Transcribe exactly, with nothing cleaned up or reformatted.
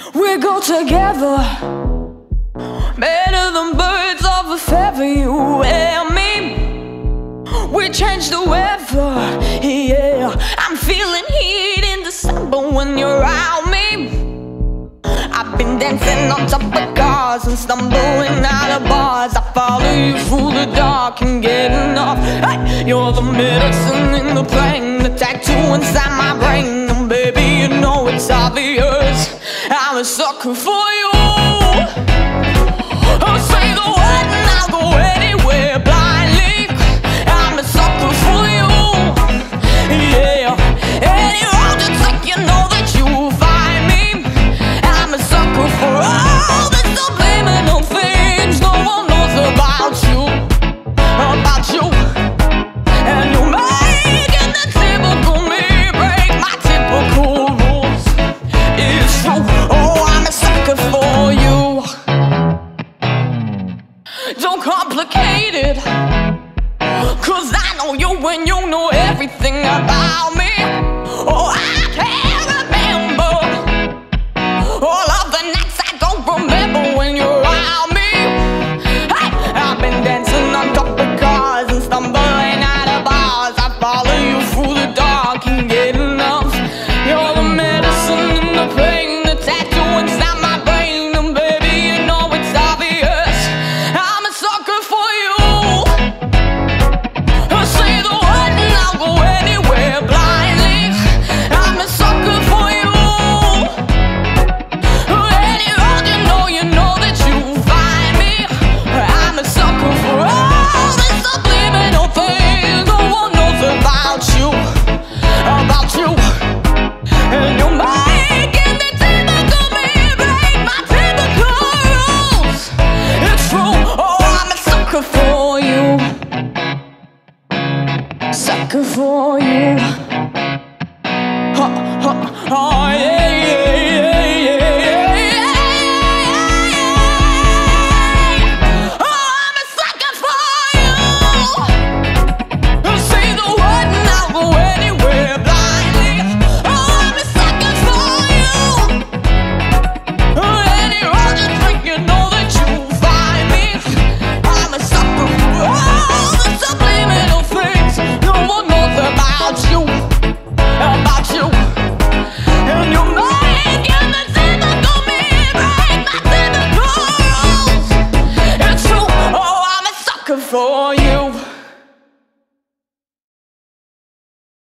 We go together, better than birds of a feather, you and me. We change the weather, yeah. I'm feeling heat in December when you're around me. I've been dancing on top of cars and stumbling out of bars. I follow you through the dark and get enough. Hey, you're the medicine in the pain, the tattoo inside my brain. And baby, you know it's obvious, I'm a sucker for you. I'll say the word and I'll go anywhere blindly. I'm a sucker for you, yeah. Any road you take, you know that you'll find me. I'm a sucker for all the subliminal things no one knows about you, about you. And you're making the typical me break my typical rules. It's true, oh, I'm a sucker for you. Don't complicate it, cause I know you and you know everything about me. Oh, I can't remember all of the nights I don't remember when you're around me. Hey, I've been dancing on top of cars and stumbling out of bars. I follow you through the dark and get enough. You're the medicine and the pain, the tattoo inside my brain. And baby, you know it's obvious, I'm a sucker for you. I'll say the word and I'll go anywhere blindly. I'm a sucker for you. Any road you know, you know that you'll find me. I'm a sucker for all the subliminal things no one knows about you, about you. And you're making the typical me break my typical rules. It's true, oh, I'm a sucker for you, sucker for you. Ha, ha, oh, yeah.